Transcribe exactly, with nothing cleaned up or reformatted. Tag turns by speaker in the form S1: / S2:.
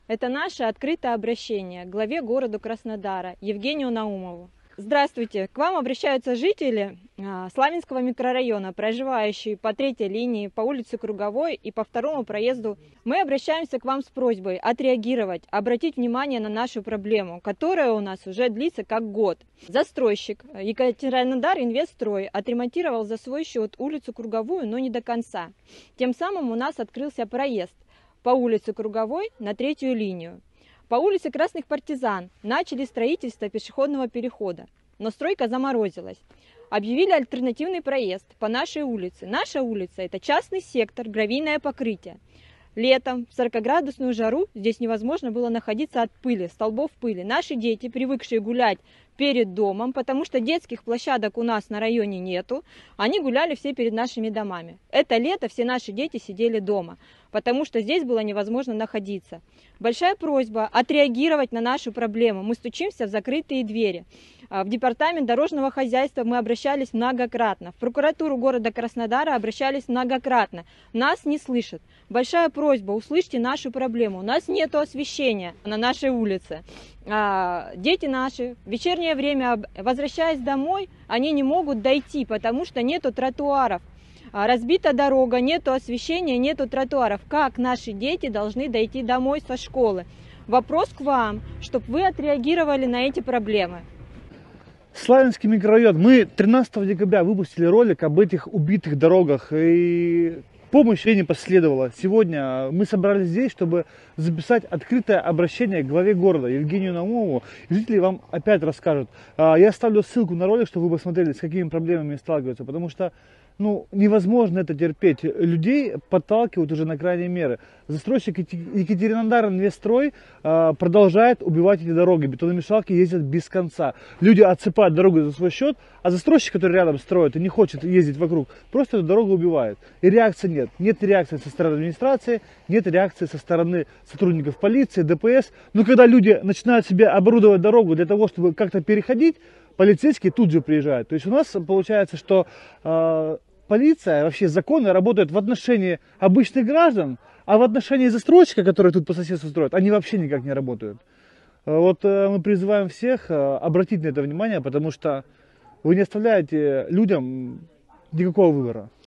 S1: Это наше открытое обращение к главе города Краснодара Евгению Наумову. Здравствуйте! К вам обращаются жители Славянского микрорайона, проживающие по третьей линии, по улице Круговой и по второму проезду. Мы обращаемся к вам с просьбой отреагировать, обратить внимание на нашу проблему, которая у нас уже длится как год. Застройщик Екатеринодар Инвестстрой отремонтировал за свой счет улицу Круговую, но не до конца. Тем самым у нас открылся проезд по улице Круговой на третью линию. По улице Красных Партизан начали строительство пешеходного перехода, но стройка заморозилась. Объявили альтернативный проезд по нашей улице. Наша улица – это частный сектор, гравийное покрытие. Летом в сорокаградусную жару здесь невозможно было находиться от пыли, столбов пыли. Наши дети, привыкшие гулять перед домом, потому что детских площадок у нас на районе нету, они гуляли все перед нашими домами. Это лето все наши дети сидели дома, потому что здесь было невозможно находиться. Большая просьба отреагировать на нашу проблему. Мы стучимся в закрытые двери. В департамент дорожного хозяйства мы обращались многократно. В прокуратуру города Краснодара обращались многократно. Нас не слышат. Большая просьба, услышьте нашу проблему. У нас нет освещения на нашей улице. Дети наши в вечернее время, возвращаясь домой, они не могут дойти, потому что нету тротуаров. Разбита дорога, нету освещения, нету тротуаров. Как наши дети должны дойти домой со школы? Вопрос к вам, чтобы вы отреагировали на эти проблемы.
S2: Славянский микрорайон. Мы тринадцатого декабря выпустили ролик об этих убитых дорогах, и помощь не последовала. Сегодня мы собрались здесь, чтобы записать открытое обращение к главе города Евгению Наумову. И жители вам опять расскажут. Я оставлю ссылку на ролик, чтобы вы посмотрели, с какими проблемами сталкиваются, потому что ну, невозможно это терпеть. Людей подталкивают уже на крайние меры. Застройщик Екатеринодар Инвестстрой э, продолжает убивать эти дороги. Бетономешалки ездят без конца. Люди отсыпают дорогу за свой счет, а застройщик, который рядом строит и не хочет ездить вокруг, просто эту дорогу убивает. И реакции нет. Нет реакции со стороны администрации, нет реакции со стороны сотрудников полиции, ДПС. Но когда люди начинают себе оборудовать дорогу для того, чтобы как-то переходить, полицейские тут же приезжают. То есть у нас получается, что э, полиция, вообще законы работают в отношении обычных граждан, а в отношении застройщика, который тут по соседству строит, они вообще никак не работают. Вот мы призываем всех обратить на это внимание, потому что вы не оставляете людям никакого выбора.